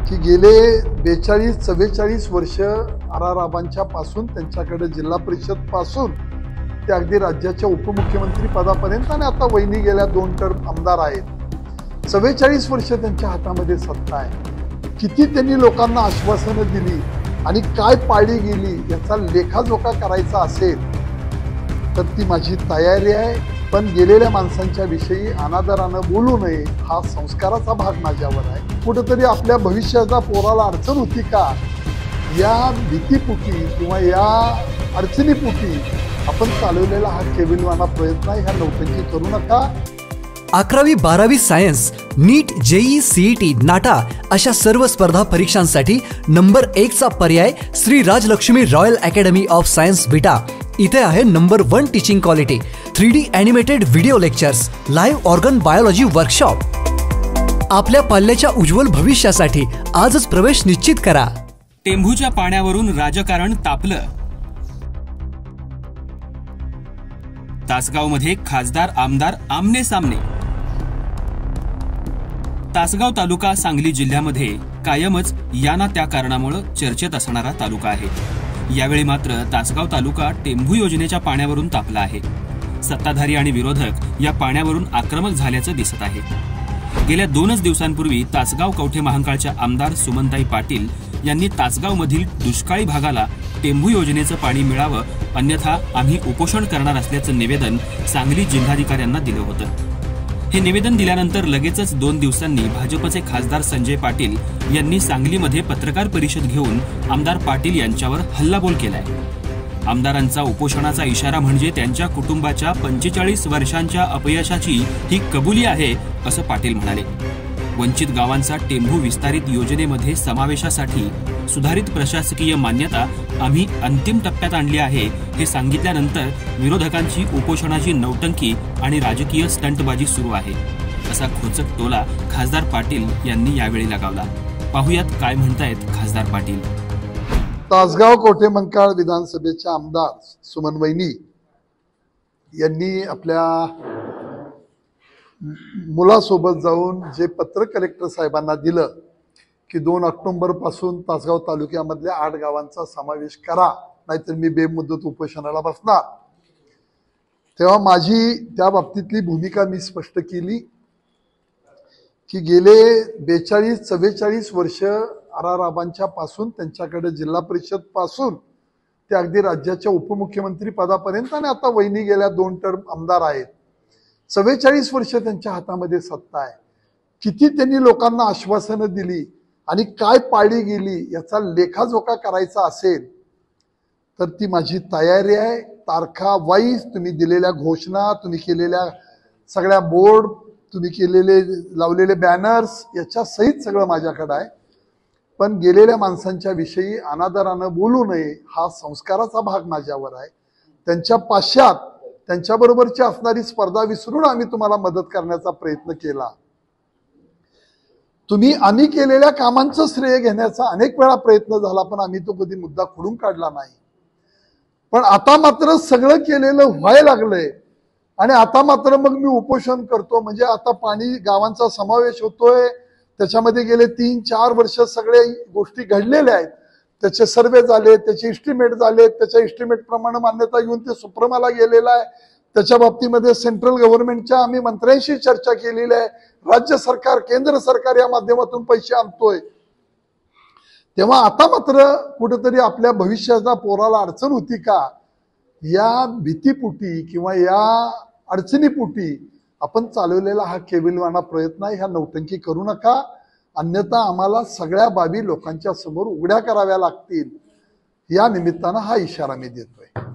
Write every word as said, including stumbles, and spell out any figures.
की गेले बेचाळीस चव्वेचाळीस वर्ष आराराबांच्या पासून त्यांच्याकडे जिल्हा परिषद पासून ते अगदी राज्याच्या उपमुख्यमंत्री पदापर्यंत आणि आता वहिनी गेल्या दोन टर्म आमदार आहेत. चव्वेचाळीस वर्ष त्यांच्या हातामध्ये सत्ता आहे. किती त्यांनी लोकांना आश्वासनं दिली आणि काय पाळली गेली याचा लेखाजोखा करायचा असेल तर ती माझी तयारी आहे. पण गेलेल्या माणसांच्या विषयी अनादरानं बोलू नये हा संस्काराचा भाग माझ्यावर आहे. कुठेतरी आपल्या भविष्याचा पोराला अडचण होती का या भीतीपोटी किंवा या अडचणीपोटी आपण चालवलेला हा केविलवाना प्रयत्न आहे. ह्या नौटंकी करू नका. अकरावी बारावी science, NEET, JEE, CET, NATA अशा सर्व स्पर्धा परीक्षांसाठी नंबर एक चा पर्याय Shri Rajlakshmi royal academy of science Vita. इथे आहे number one teaching quality, three D animated video lectures, live organ biology workshop. आपल्या पाल्याच्या उज्ज्वल भविष्यासाठी आजच प्रवेश निश्चित करा. टेंभूच्या पाण्यावरून राजकारण तापलं. तासगावमध्ये खासदार आमदार आमने सामने. तासगाव तालुका सांगली जिल्ह्यामध्ये कायमच या ना त्या कारणामुळे चर्चेत असणारा तालुका आहे. यावेळी मात्र तासगाव तालुका टेंभू योजनेच्या पाण्यावरून तापला आहे. सत्ताधारी आणि विरोधक या पाण्यावरून आक्रमक झाल्याचं दिसत आहे. गेल्या दोनच दिवसांपूर्वी तासगाव कवठे महांकाळच्या आमदार सुमनताई पाटील यांनी तासगावमधील दुष्काळी भागाला टेंभू योजनेचं पाणी मिळावं, अन्यथा आम्ही उपोषण करणार असल्याचं निवेदन सांगली जिल्हाधिकाऱ्यांना दिलं होतं. हे निवेदन दिल्यानंतर लगेचच दोन दिवसांनी भाजपचे खासदार संजय पाटील यांनी सांगलीमध्ये पत्रकार परिषद घेऊन आमदार पाटील यांच्यावर हल्लाबोल केलाय. आमदारांचा उपोषणाचा इशारा म्हणजे त्यांच्या कुटुंबाच्या पंचेचाळीस वर्षांच्या अपयशाची ही कबुली आहे असं पाटील म्हणाले. वंचित गावांचा टेंभू विस्तारित योजनेमध्ये समावेशासाठी सुधारित प्रशासकीय मान्यता आम्ही अंतिम टप्प्यात आणली आहे हे सांगितल्यानंतर विरोधकांची उपोषणाची नौटंकी आणि राजकीय स्टंटबाजी सुरू आहे असा खोचक टोला खासदार पाटील यांनी यावेळी लगावला. पाहुयात काय म्हणतायत खासदार पाटील. तासगाव कवठे महांकाळ विधानसभेच्या आमदार सुमन वहिनी यांनी आपल्या मुलासोबत जाऊन जे पत्र कलेक्टर साहेबांना दिलं की दोन ऑक्टोबर पासून तासगाव तालुक्यामधल्या आठ गावांचा समावेश करा, नाहीतर मी बेमुदत उपोषणाला बसणार, तेव्हा माझी त्या बाबतीतली भूमिका मी स्पष्ट केली की गेले बेचाळीस चव्वेचाळीस वर्ष आराराबांच्या पासून त्यांच्याकडे जिल्हा परिषद पासून ते अगदी राज्याच्या उपमुख्यमंत्री पदापर्यंत आणि आता वहिनी गेल्या दोन टर्म आमदार आहेत. चव्वेचाळीस वर्ष त्यांच्या हातामध्ये सत्ता आहे. किती त्यांनी लोकांना आश्वासनं दिली आणि काय पाळली गेली याचा लेखाजोखा करायचा असेल तर ती माझी तयारी आहे. तारखा वाईज तुम्ही दिलेल्या घोषणा, तुम्ही केलेल्या सगळ्या बोर्ड, तुम्ही केलेले लावलेले बॅनर्स याच्या सहित सगळं माझ्याकडे आहे. पण गेलेल्या माणसांच्या विषयी अनादरानं बोलू नये हा संस्काराचा भाग माझ्यावर आहे. त्यांच्या पाश्चात त्यांच्याबरोबरची असणारी स्पर्धा विसरून आम्ही तुम्हाला मदत करण्याचा प्रयत्न केला. तुम्ही आम्ही केलेल्या कामांचं श्रेय घेण्याचा अनेक वेळा प्रयत्न झाला पण आम्ही तो कधी मुद्दा खोडून काढला नाही. पण आता मात्र सगळं केलेलं व्हायला लागलंय आणि आता मात्र मग मी उपोषण करतो म्हणजे आता पाणी गावांचा समावेश होतोय, त्याच्यामध्ये गेले तीन चार वर्ष सगळे गोष्टी घडलेल्या आहेत, त्याचे सर्वे झाले, त्याचे इस्टिमेट झाले, त्याच्या इस्टिमेट प्रमाणे मान्यता घेऊन ते सुप्रीमाला गेलेलं आहे. त्याच्या बाबतीमध्ये सेंट्रल गव्हर्नमेंटच्या आम्ही मंत्र्यांशी चर्चा केलेली आहे. राज्य सरकार, केंद्र सरकार या माध्यमातून पैसे आणतोय. तेव्हा आता मात्र कुठेतरी आपल्या भविष्याचा पोराला अडचण होती का या भीतीपोटी किंवा या अडचणीपोटी आपण चालवलेला हा केविलवाना प्रयत्न आहे. ह्या नौटंकी करू नका, अन्यथा आम्हाला सगळ्या बाबी लोकांच्या समोर उघड्या कराव्या लागतील. या निमित्तानं हा इशारा मी देतोय.